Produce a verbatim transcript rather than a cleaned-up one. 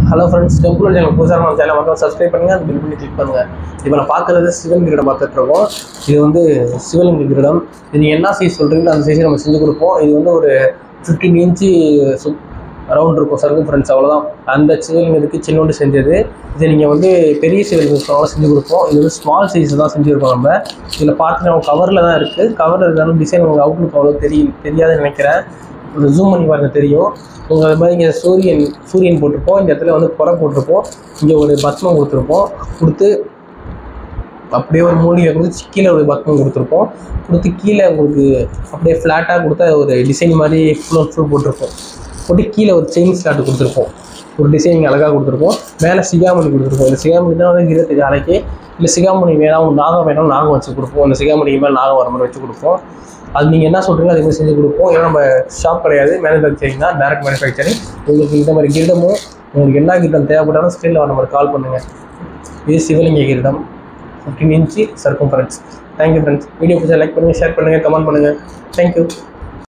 Hello friends, temple channel புதுசாக நம்ம channel வந்து சப்ஸ்கிரைப் பண்ணுங்கள், அந்த பில் பண்ணி கிளிக் பண்ணுங்கள். இப்போ நான் பார்க்குறது சிவலிங்க கிரீடம் பார்த்துட்ருக்கோம். இது வந்து சிவலிங்க கிரீடம். இது நீங்கள் என்ன சைஸ் சொல்கிறீங்களோ அந்த சைஸை நம்ம செஞ்சு கொடுப்போம். இது வந்து ஒரு ஃபிஃப்டீன் இன்ச்சு சு ரவுண்ட் இருக்கும் சர்க்கும் ஃப்ரெண்ட்ஸ், அவ்வளோதான். அந்த சிவலிங்கத்துக்கு சின்னோண்டு செஞ்சது. இதை நீங்கள் வந்து பெரிய சிவலிங்கத்துக்கு செஞ்சு கொடுப்போம். இது வந்து ஸ்மால் சைஸ் தான் செஞ்சுருக்கோம். நம்ம இதில் பார்த்துட்டு நம்ம கவரில் தான் இருக்குது. கவரில் இருந்தாலும் டிசைன் உங்களுக்கு அவுட்லுக் அவ்வளோ தெரியும் தெரியாதுன்னு நினைக்கிறேன். ஒரு ஜூம் பண்ணி பாருங்க தெரியும். உங்கள் அது மாதிரி இங்கே சூரியன் சூரியன் போட்டிருப்போம். இந்த இடத்துல வந்து புற போட்டிருப்போம். இங்கே ஒரு பத்மம் கொடுத்துருப்போம். கொடுத்து அப்படியே ஒரு மூலிகை கொடுத்து கீழே ஒரு பத்மம் கொடுத்துருப்போம். கொடுத்து கீழே உங்களுக்கு அப்படியே ஃப்ளாட்டாக கொடுத்தா ஒரு டிசைன் மாதிரி ஃபுல் அண்ட் ஃபுல் போட்டிருப்போம். போட்டு கீழே ஒரு செயின் ஸ்லாட்டு கொடுத்துருப்போம். ஒரு டிசைன் அழகாக கொடுத்துருப்போம். மேலே சிகாமணி கொடுத்துருப்போம். இந்த சிகாமணி தான் வந்து இருபத்தஞ்சு அலைக்கு. இல்லை சிகாமணி வேணாம், நாகம் வேணாலும் நாகம் வச்சு கொடுப்போம். அந்த சிகாமணிக்கு மேலே நாகம் வர மாதிரி வச்சு கொடுப்போம். அது நீங்கள் என்ன சொல்கிறீங்களோ அதே மாதிரி செஞ்சு கொடுப்போம். ஏன்னா நம்ம ஷாப் கிடையாது, மேனுஃபேக்சரிங் தான், டேரக்ட் மேனுஃபேக்சரிங். உங்களுக்கு இந்த மாதிரி கிரீடமும் உங்களுக்கு என்ன கிரீடம் தேவைப்பட்டாலும் ஸ்க்ரீனில் வர மாதிரி கால் பண்ணுங்கள். இது சிவலிங்க கிரீடம், fifteen inch circumference. Thank you friends. Video பிடிச்சா லைக் பண்ணுங்கள், ஷேர் பண்ணுங்கள், கமெண்ட் பண்ணுங்கள். தேங்க்யூ.